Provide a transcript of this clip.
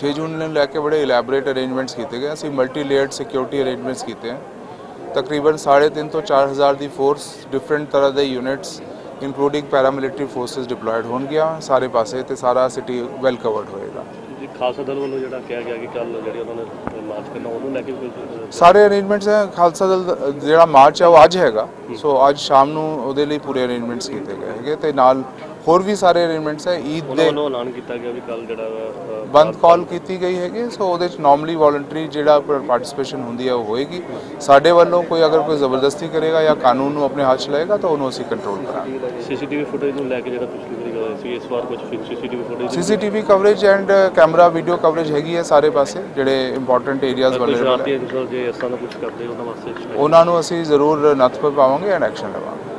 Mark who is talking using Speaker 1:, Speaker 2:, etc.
Speaker 1: 6 ਜੂਨ ਨੂੰ ਲੈ ਕੇ ਬੜੇ ਇਲੈਬੋਰੇਟ ਅਰੇਂਜਮੈਂਟਸ ਕੀਤੇ ਗਏ। ਅਸੀਂ ਮਲਟੀ ਲੇਅਰਡ ਸਿਕਿਉਰਿਟੀ ਅਰੇਂਜਮੈਂਟਸ ਕੀਤੇ हैं। तकरीबन 3,500 ਤੋਂ 4,000 ਦੀ ਫੋਰਸ डिफरेंट तरह ਦੇ units including paramilitary forces deployed होणगीਆਂ ਸਾਰੇ ਪਾਸੇ ਤੇ ਸਾਰਾ ਸਿਟੀ ਵੈਲ ਕਵਰਡ ਹੋਏਗਾ। ਜੀ
Speaker 2: ਖਾਲਸਾ ਦਲ ਵੱਲੋਂ ਜਿਹੜਾ ਕਿਹਾ ਗਿਆ ਕਿ ਕੱਲ ਜਿਹੜੇ ਉਹਨਾਂ ਨੇ ਮਾਰਚ ਕਰਨਾ ਉਹਨੂੰ ਲੈ ਕੇ
Speaker 1: ਸਾਰੇ ਅਰੇਂਜਮੈਂਟਸ ਹੈ। ਖਾਲਸਾ ਦਲ ਜਿਹੜਾ ਮਾਰਚ ਹੈ ਉਹ ਅੱਜ ਹੈਗਾ, ਸੋ ਅੱਜ ਸ਼ਾਮ ਨੂੰ ਉਹਦੇ ਲਈ ਪੂਰੇ ਅਰੇਂਜਮੈਂਟਸ ਕੀਤੇ ਗਏ ਹੈਗੇ ਤੇ ਨਾਲ ਹੋਰ ਵੀ ਸਾਰੇ ਅਰੇਂਜਮੈਂਟਸ ਹੈ। ਈਦ ਦੇ
Speaker 2: ਐਲਾਨ ਕੀਤਾ ਗਿਆ ਵੀ ਕੱਲ ਜਿਹੜਾ
Speaker 1: ਬੰਦ ਕਾਲ ਕੀਤੀ ਗਈ ਹੈਗੀ, ਸੋ ਉਹਦੇ ਚ ਨਾਰਮਲੀ ਵੋਲੰਟਰੀ ਜਿਹੜਾ ਪਾਰਟਿਸਿਪੇਸ਼ਨ ਹੁੰਦੀ ਹੈ ਉਹ ਹੋਏਗੀ। ਸਾਡੇ ਵੱਲੋਂ ਕੋਈ ਅਗਰ ਕੋਈ ਜ਼ਬਰਦਸਤੀ ਕਰੇਗਾ ਜਾਂ ਕਾਨੂੰਨ ਨੂੰ ਆਪਣੇ ਹੱਥ 'ਚ ਲਏਗਾ ਤਾਂ ਉਹਨੂੰ ਅਸੀਂ ਕੰਟਰੋਲ ਕਰਾਂਗੇ।
Speaker 2: ਸੀਸੀਟੀਵੀ ਫੁਟੇਜ ਨੂੰ ਲੈ ਕੇ ਜਿਹੜਾ ਪਿਛਲੀ ਵਾਰੀ ਹੋਇਆ ਸੀ, ਇਸ ਵਾਰ ਕੁਝ
Speaker 1: CCTV coverage and camera video coverage ਹੈਗੀ ਹੈ ਸਾਰੇ ਪਾਸੇ ਜਿਹੜੇ ਇੰਪੋਰਟੈਂਟ ਏਰੀਆਜ਼ ਵਾਲੇ
Speaker 2: ਜੇ ਇਸ ਤਰ੍ਹਾਂ ਦਾ ਕੁਝ ਕਰਦੇ ਉਹਨਾਂ ਵਾਸਤੇ
Speaker 1: ਉਹਨਾਂ ਨੂੰ ਅਸੀਂ ਜ਼ਰੂਰ ਨੱਥ ਪਾਵਾਂਗੇ ਐਂਡ ਐਕਸ਼ਨ ਲਵਾਂਗੇ।